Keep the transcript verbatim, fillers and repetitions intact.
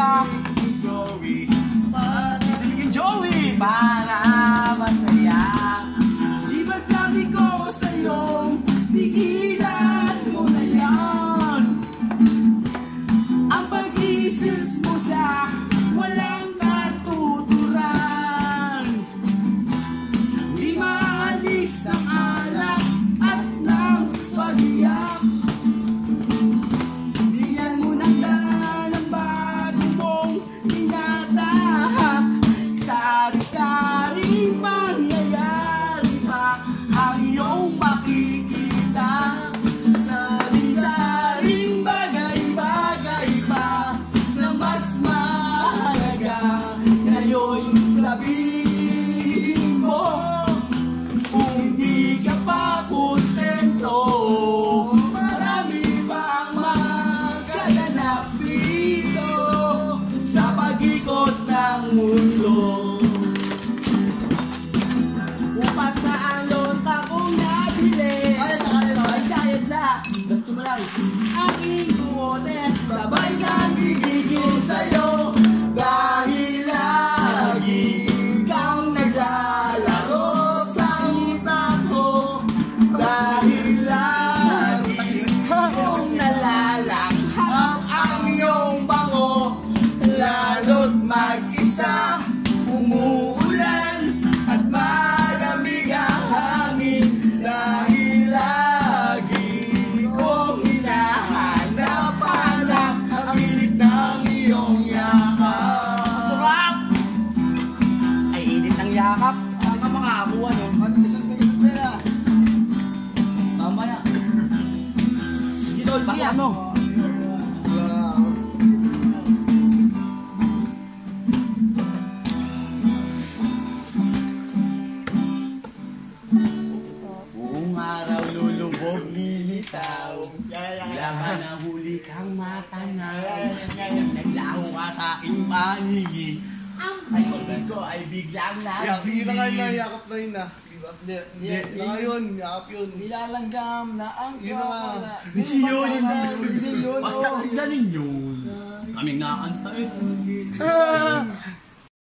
masaya. Joey, Sige Joey, para masaya. Di ba't sabi ko sa'yo, tigilan mo na yan. Ang pag-isip mo sa walang katuturan. Di maalis ng alak at ng pag-iyak. Bigyan mo ng daan ang bago mong tinatahak. Sari-saring pangyayari pa ang iyong makikita. Sari-saring bagay-bagay pa na mas mahalaga. Ngayon sabihin mo, kung hindi ka pa kontento, marami pang magaganap dito sa pag-ikot ng mundo. Upas na ang lonta kong nabili. Ay, sa kanila. Ay, sayad na. Ganto mo lang. Aking bumote, sabay nang gigigil sa'yo. Dahil lagi kang naglalaro sa utak ko. Dahil lagi kong nalalanghap ang iyong bango. Lalo't mag-isa, umuulan at malamig ang hangin. Dahil lagi kong hinahanap-hanap ang init ng iyong yakap. Sarap! Ay, init ng yakap. Saan ka makakuha, no? mag-isot-isot na na. Mamaya. Hindi tol, baka ano? Wow. Buong araw lulubog lilitaw. Kailangan na huli kang matanaw. Naglaho ka sa aking panigi. Ang paligid ko ay biglang Yak, yun na nga yun na, nagbibi. yakap na yun na. Hindi, hindi, Yeah, yun na nga yun, yakap yun. Nilalanggam na ang Yun na nga. Hindi yun, Hindi yun, basta oh. galing yun. Kaming nakanta eh.